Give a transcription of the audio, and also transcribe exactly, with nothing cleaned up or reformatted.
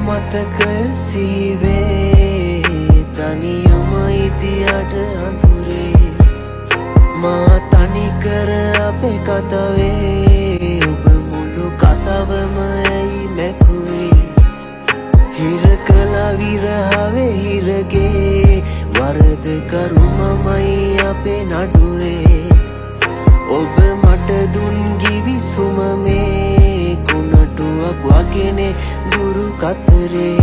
මතක සීවේ තනියම ඉදියට අඳුරේ මා තනි කර අපේ කතාවේ ඔබ මුළු කතාවම ඇයි මැකුවේ හිර කළා විරහවේ හිරගේ වරද කරුමමයි අපේ නඩුවේ ඔබ මට දුන් ගිවිසුම මේ කුණටුවක් වගේනේ දුරු කතරේ